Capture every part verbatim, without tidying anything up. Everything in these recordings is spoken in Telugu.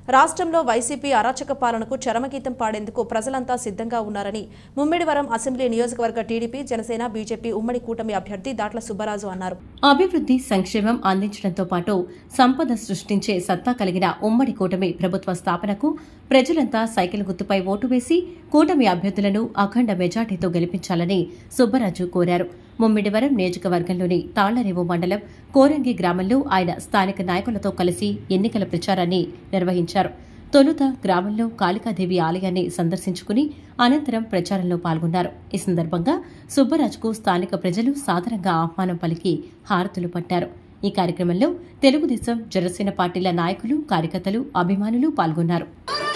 రాష్ట్రంలో వైసీపీ అరాచక పాలనకు చరమగీతం పాడేందుకు ప్రజలంతా సిద్ధంగా ఉన్నారని ముమ్మిడివరం అసెంబ్లీ నియోజకవర్గ టీడీపీ, జనసేన, బీజేపీ ఉమ్మడి కూటమి అభ్యర్థి దాట్ల సుబ్బరాజు అన్నారు. అభివృద్ధి సంక్షేమం అందించడంతో పాటు సంపద సృష్టించే సత్తా కలిగిన ఉమ్మడి కూటమి ప్రభుత్వ స్థాపనకు ప్రజలంతా సైకిల్ గుర్తుపై ఓటు వేసి కూటమి అభ్యర్థులను అఖండ మెజార్టీతో గెలిపించాలని సుబ్బరాజు కోరారు. ముమ్మిడివరం నియోజకవర్గంలోని తాళ్లరేవు మండలం కోరంగి గ్రామంలో ఆయన స్థానిక నాయకులతో కలిసి ఎన్నికల ప్రచారాన్ని నిర్వహించారు. తొలుత గ్రామంలో కాళికాదేవి ఆలయాన్ని సందర్శించుకుని అనంతరం ప్రచారంలో పాల్గొన్నారు. ఈ సందర్భంగా సుబ్బరాజుకు స్థానిక ప్రజలు సాదరంగా ఆహ్వానం పలికి హారతులు పట్టారు. ఈ కార్యక్రమంలో తెలుగుదేశం, జనసేన పార్టీల నాయకులు, కార్యకర్తలు, అభిమానులు పాల్గొన్నారు.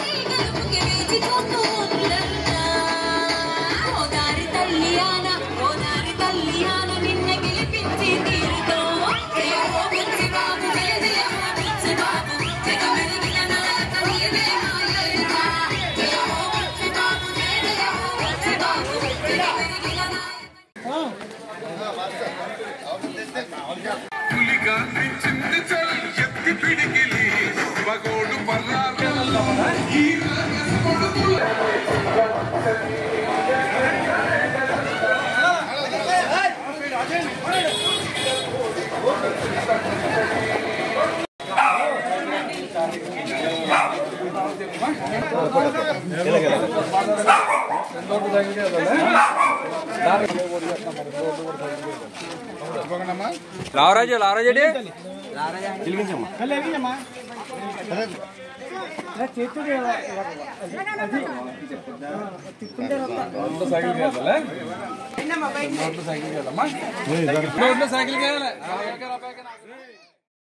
Lavaraju Lavaraju cycle cycle